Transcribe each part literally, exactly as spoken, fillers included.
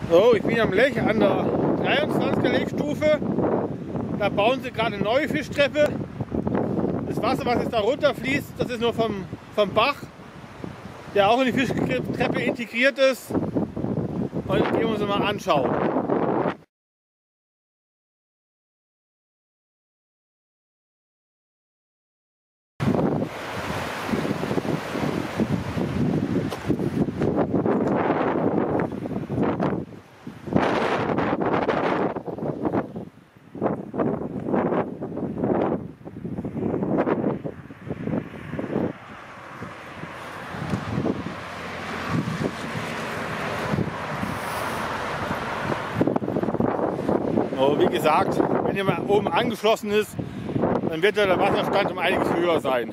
So, ich bin am Lech an der dreiundzwanziger Lechstufe. Da bauen sie gerade eine neue Fischtreppe. Das Wasser, was jetzt da runterfließt, das ist nur vom, vom Bach, der auch in die Fischtreppe integriert ist. Und das gehen wir uns mal anschauen. Wie gesagt, wenn ihr mal oben angeschlossen ist, dann wird der Wasserstand um einiges höher sein.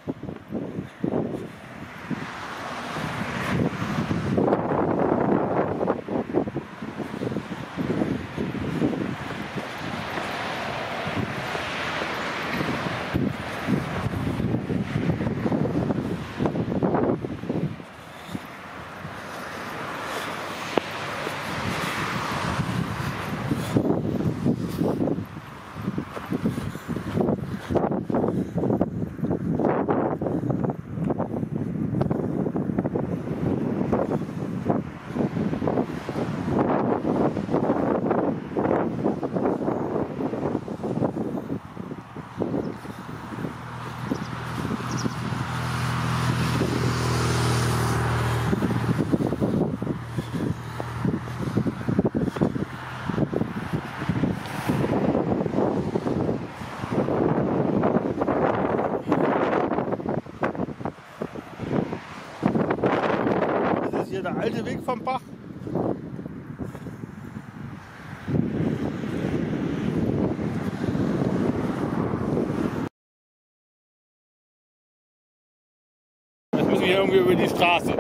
Hier der alte Weg vom Bach. Jetzt müssen wir hier irgendwie über die Straße.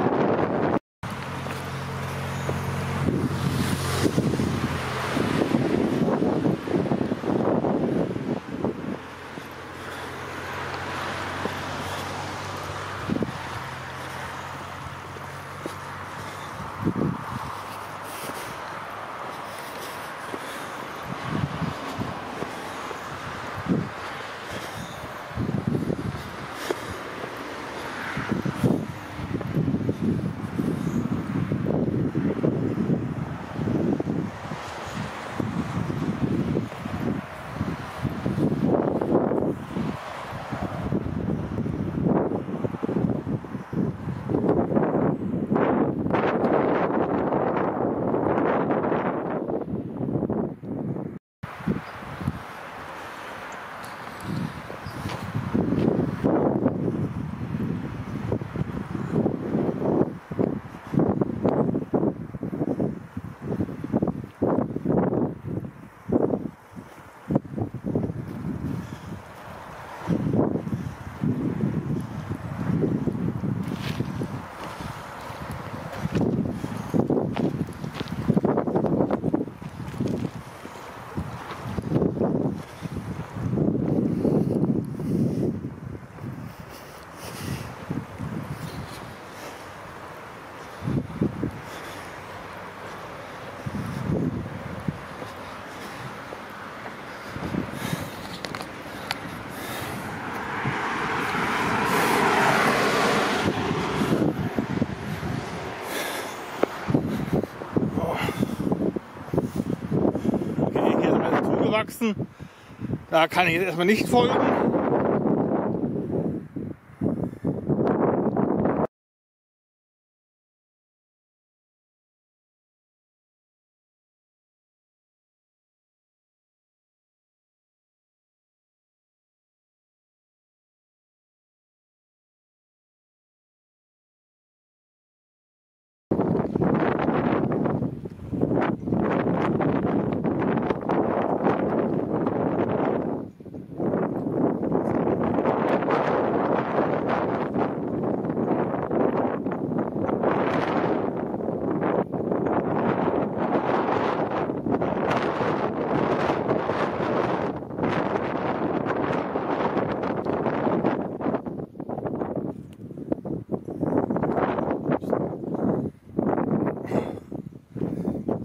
Wachsen. Da kann ich jetzt erstmal nicht folgen.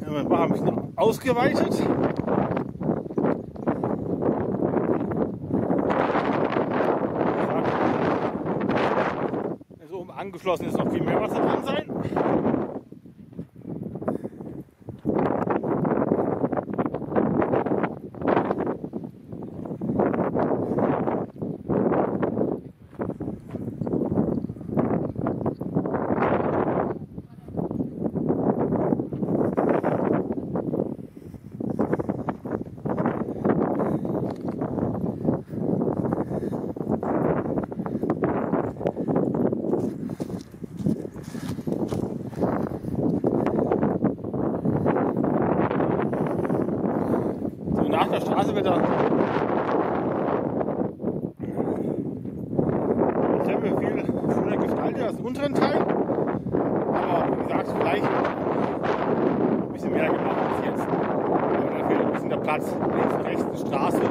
Wir haben ein bisschen ausgeweitet. Wenn es oben angeschlossen ist, noch viel mehr Wasser drin sein. Nach der Straße wird er die Treppe viel schöner gestaltet als im unteren Teil. Aber wie gesagt, vielleicht ein bisschen mehr gemacht als jetzt. Aber da fehlt ein bisschen der Platz links und rechts die Straße.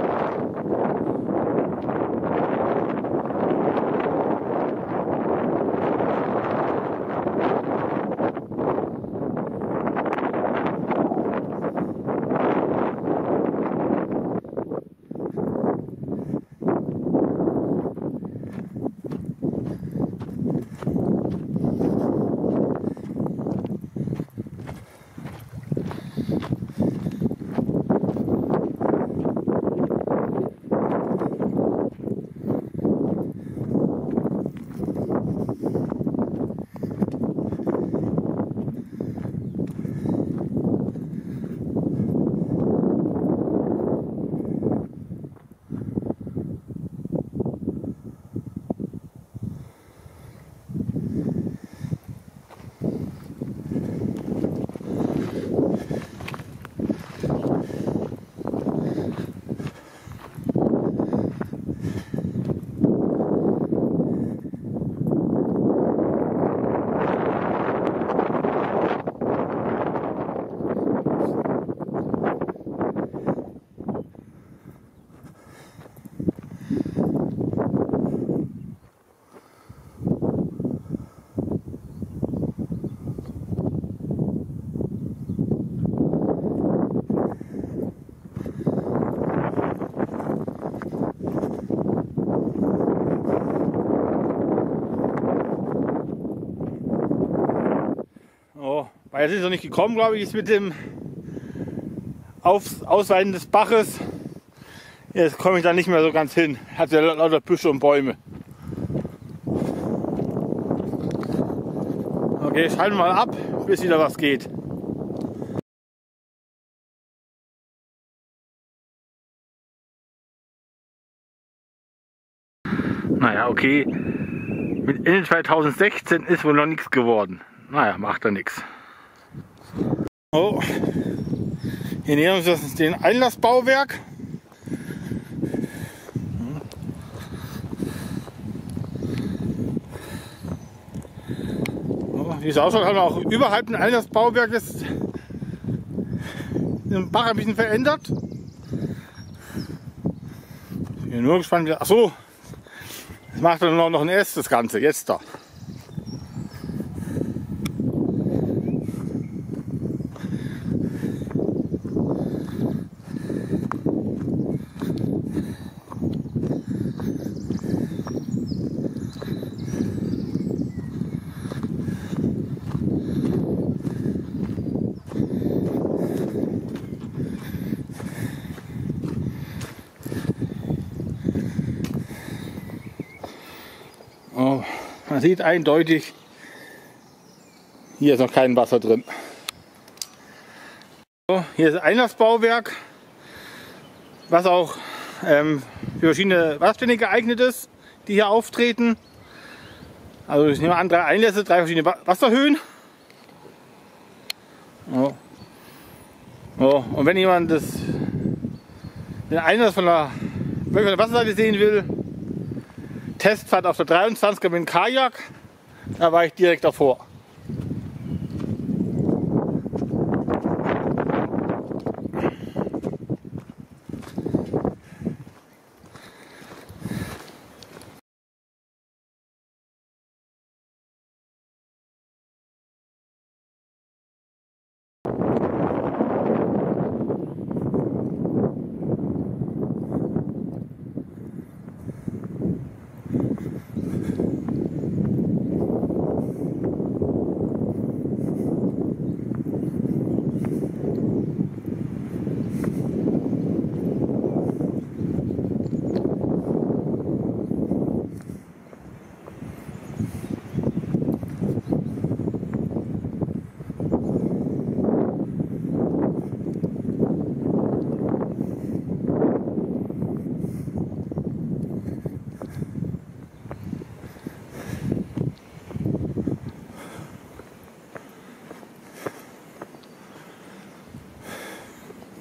Weil jetzt ist noch nicht gekommen, glaube ich, ist mit dem Auf Ausweiten des Baches. Jetzt komme ich da nicht mehr so ganz hin. Hat ja lauter Büsche und Bäume. Okay, schalten wir mal ab, bis wieder was geht. Naja, okay. Mit Ende zweitausendsechzehn ist wohl noch nichts geworden. Naja, macht da nichts. Oh. Hier nähern wir uns den Einlassbauwerk. Oh, wie es ausschaut, haben wir auch überhalb des Einlassbauwerkes den Bach ein bisschen verändert. Ich bin nur gespannt, wie. Achso, das macht dann noch ein S, das Ganze, jetzt da. Oh, man sieht eindeutig, hier ist noch kein Wasser drin. So, hier ist ein Einlassbauwerk, was auch ähm, für verschiedene Wasserstände geeignet ist, die hier auftreten. Also ich nehme an, drei Einlässe, drei verschiedene Wasserhöhen. Oh. Oh. Und wenn jemand das, den Einlass von der, von der Wasserseite sehen will, Testfahrt auf der dreiundzwanziger mit dem Kajak, da war ich direkt davor.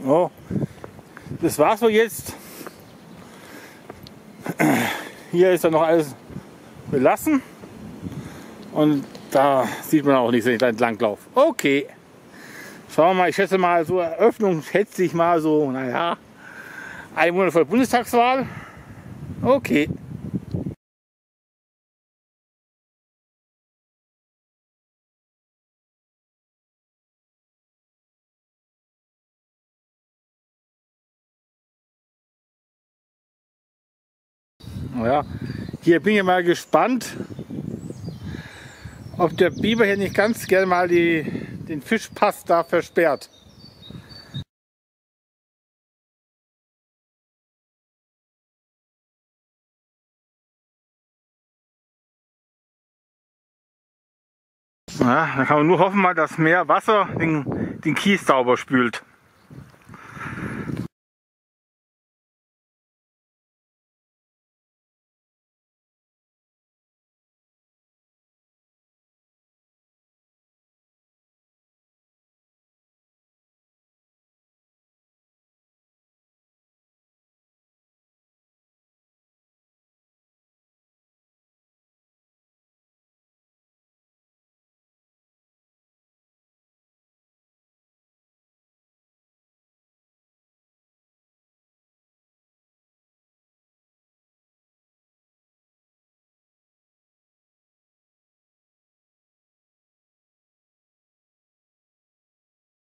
Oh, das war's so jetzt. Hier ist dann noch alles belassen. Und da sieht man auch nicht, wenn ich da entlang laufe. Okay. Schauen wir mal, ich schätze mal, so Eröffnung schätze ich mal so, naja, ein Monat vor der Bundestagswahl. Okay. Ja, hier bin ich mal gespannt, ob der Biber hier nicht ganz gerne mal die, den Fischpass da versperrt. Ja, da kann man nur hoffen, mal, dass mehr Wasser den, den Kies sauber spült.